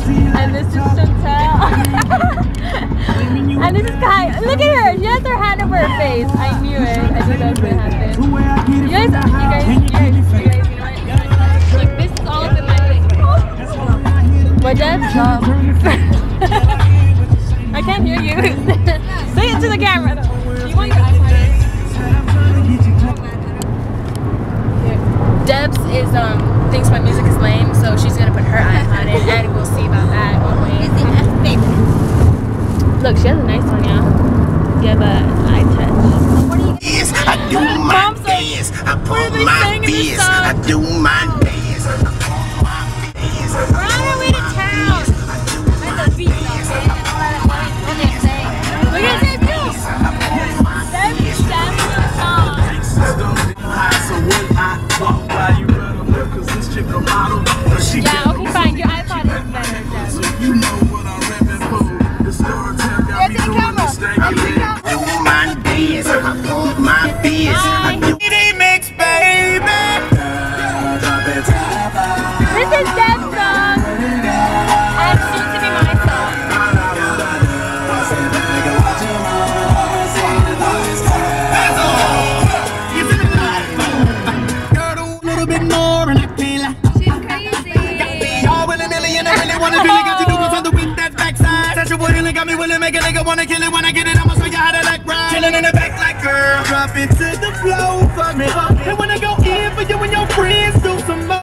And this is Chantel. And this is Kai. Look at her. She has her hand over her face. I knew it. I knew that was gonna happen. You guys, you know what? Look, this is all up in my face. What, Deb? I can't hear you. Say it to the camera. Do you want your iPad? Debs is thinks my music is lame, so she's gonna put her iPod in, and we'll see about that. Look, she has a nice one, yeah. Give an eye touch. What are you? Yes, I do my dance. I put my beers. I do my dance. We're on our way to town. Look at this. Yeah, okay, fine. Your iPod is better, Deb. You know what I'm rapping for. The storyteller got me doing this thing. I do my dance. I put my beers. I do mix, baby. This is Deb's song. And soon to be my song. Girl, a little bit more and I feel like She's crazy. y'all willy-nilly and I really wanna do it. Got you doing something with that backside. Sexual healing got me willing, make a nigga wanna kill it. When I get it, I'ma show you how to like ride. Chilling in the back like girl. Drop it to the floor, fuck me up. And when I go in for you and your friends.